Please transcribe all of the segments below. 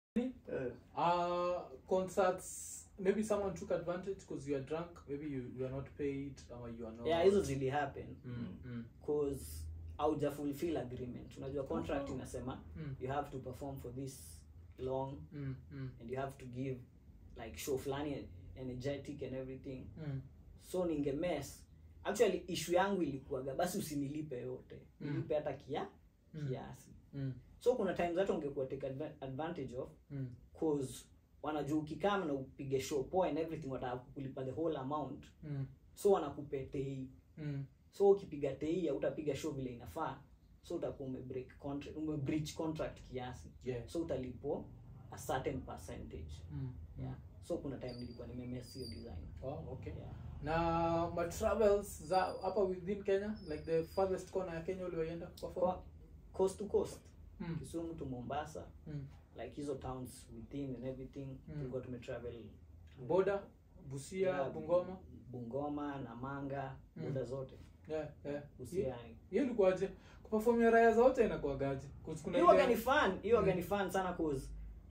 Concerts, maybe someone took advantage because you are drunk, maybe you are not paid or you are not. Yeah, hizo zili happen cause hauja fulfill agreement. Unajua contract inasema you have to perform for this long and you have to give like show flani energetic and everything. So ninge mess. Actually issue yangu ilikuwa basi usinilipe yote. Nilipe hata kiasi. So kuna times hata ungekuwa take advantage of cause wanajua ukikama na upige show poa and everything watakulipa the whole amount. So wanakupe TI. So ukipiga TI hautapiga show vile inafaa. So utakuwa breach contract kiasi. So utalipo a certain percentage. Yeah. So kuna time nilikuwa nimemess hiyo design. Oh, okay. Yeah. Na my travels za hapa within Kenya, like the farthest corner ya Kenya uliyoenda perform? Coast to coast. Kisumu to Mombasa. Like hizo towns within and everything. Tulikuwa tumetravel border, Busia, Bungoma, Namanga, border zote. Yeah. Busia. Hiyo ilikuwaje? Kuperform ya raya zote inakuagaje? Kuna hiyo gani fun, hiyo gani fun sana cause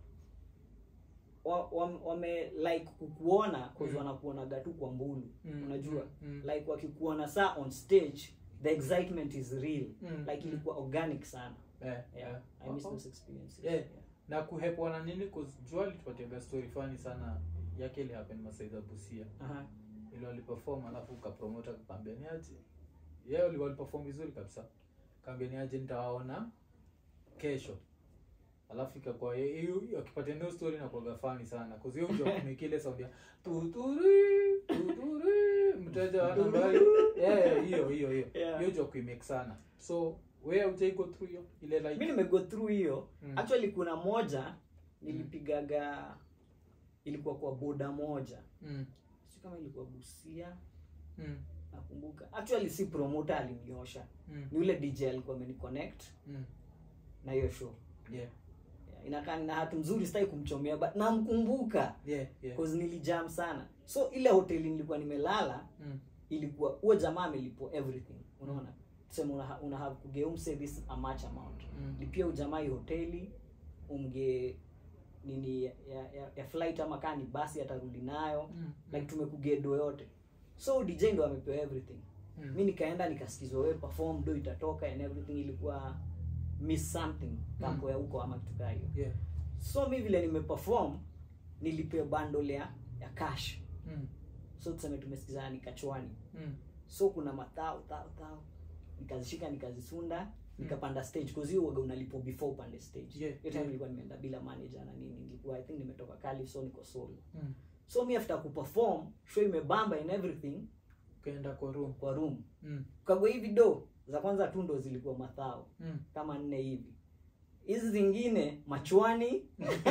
wame like kukuona cause wanakuona gatu kwa mbulu. Unajua? Like wakikuona saa on stage, the excitement is real. Like ilikuwa organic sana. Yeah. I miss those experiences. Yeah. Na kuhepwa na nini cause Joel tupatia story funny sana yake ile happen Masaida Busia. Ile waliperform alafu ukapromote akaambia ni aje. Yeye waliperform vizuri kabisa. Kaambia ni aje nitawaona kesho. Alafu ikakuwa hiyo akipatia ndio story na kwa funny sana cause hiyo ndio kumekile sound ya tuturi mteja anaambia hiyo hiyo ndio kuimake sana. So where would you go through hiyo ile like mimi nimego through hiyo. Actually kuna moja nilipigaga ilikuwa kwa boda moja. Sio kama ilikuwa Busia. Nakumbuka. Actually si promoter aliniosha. Ni yule DJ alikuwa ameniconnect na hiyo show. Yeah. Inakaa na hatu nzuri sitaki kumchomea but namkumbuka. Yeah. Cause nilijam sana. So ile hoteli nilikuwa nimelala ilikuwa huo jamaa amelipo everything. Unaona? Tuseme una have kugeumse this a much amount. Lipia ujamaa hiyo hoteli umge nini ya flight ama kani basi atarudi nayo like tumekugedo yote. So DJ ndo amepewa everything. Mimi nikaenda nikasikizwa wewe perform do itatoka and everything ilikuwa miss something kampo ya huko ama kitu kama hiyo. Yeah. So mimi vile nimeperform nilipewa bundle ya cash. So tuseme tumesikizana nikachwani. So kuna matao nikazishika nikazisunda nikapanda stage cause hiyo waga unalipo before pande stage. Hiyo time nilikuwa nimeenda bila manager na nini, nilikuwa I think nimetoka Cali so niko solo. So me after kuperform show imebamba and everything kaenda kwa room. Kagwa hivi do za kwanza tu ndo zilikuwa mathao kama 4 hivi. Hizi zingine machwani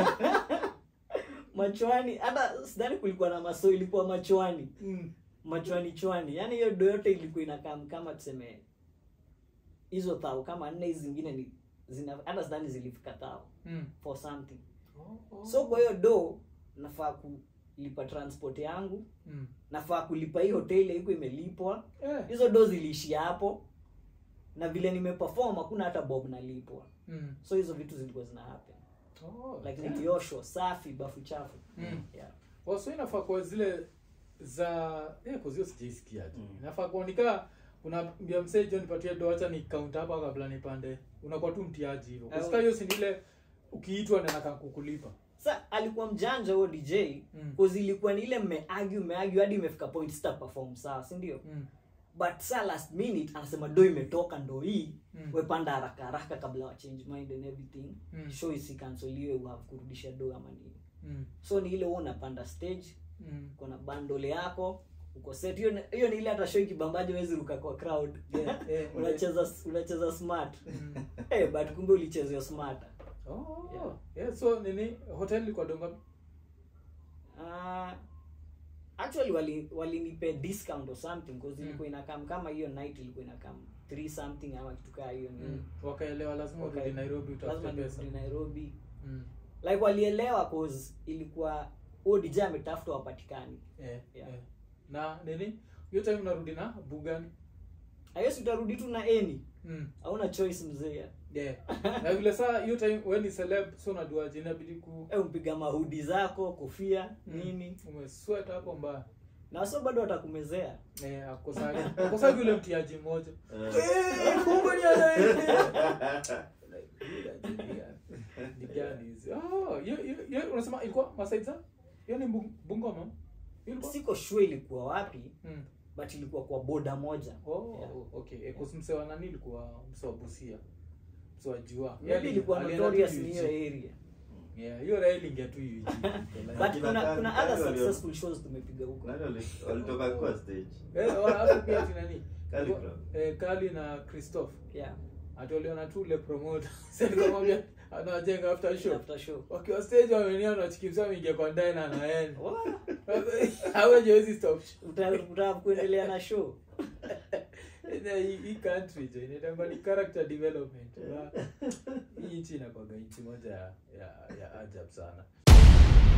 machwani hata sidhani kulikuwa na maso ilikuwa machwani. Machwani. Yaani hiyo do yote ilikuwa inakaa kama tuseme hizo thao kama 4 hizi zingine ni hata sidhani zilifika thao for something. So kwa hiyo do nafaa kulipa transport yangu. Nafaa kulipa hiyo hoteli iko imelipwa. Hizo do ziliishia hapo. Na vile nimeperform hakuna hata bob nalipwa. So hizo vitu zilikuwa zina happen. Like nikiosho safi bafu chafu. Yeah. So inafaa kwa zile za kuzio sijisikia. Inafaa kuonika unaambia msee John nipatie do acha ni count hapa kabla nipande. Unakuwa tu mtiaji hivyo. Kwa hiyo si ile ukiitwa na kukulipa. Sasa alikuwa mjanja huo DJ cause ilikuwa ni ile mmeargue hadi imefika point start perform sawa, si ndio? But sa last minute anasema do imetoka ndo hii wewe panda haraka kabla wa change mind and everything. Show isi canceliwe u have kurudisha do ama nini. So ni ile wewe unapanda stage kuna bundle yako uko set hiyo ni ile hata show ikibambaje wewe ruka kwa crowd. Unacheza smart. But kumbe ulichezea smart. So nini hotel ilikuwa donga? Actually walinipe discount or something because ilikuwa inakam kama hiyo night ilikuwa inakam 3 something ama kitu kama hiyo ni wakaelewa lazima urudi Nairobi utafute pesa. Nairobi. Like walielewa cause ilikuwa DJ ametafuta wapatikani. Na nini hiyo time unarudi na Bugani? Hayo utarudi tu na eni. Hauna choice mzee. Na vile saa hiyo time when ni celeb so unadua inabidi ku umpiga mahudi zako, kofia, nini, umesweat hapo mbaya. Na so bado atakumezea. Akosa yule mtiaji mmoja. Mungu ni anaenda. Ni gani hizo? Yo unasema ilikuwa Masaidza? Hiyo ni Bungoma? Siko sure ilikuwa wapi. But ilikuwa kwa boda moja. Okay. Kusimsewa nani ilikuwa msewa Busia. Msewa Jua. Maybe ilikuwa notorious in hiyo area. Hiyo railing ya tu hiyo. But kuna other successful shows tumepiga huko. Nani walitoka kwa stage? Hapo pia nani? Kali na Christoph. Ati waliona tu ile promoter. Sasa nikamwambia anajenga after show. Wakiwa stage wamenia wanachikimsa mingia kwa ndani na anaenda. Hawa hizi stop. Utaweza kuendelea na show. Hii country je inaitwa ni character development. Hii nchi inakuwa nchi moja ya ajabu sana.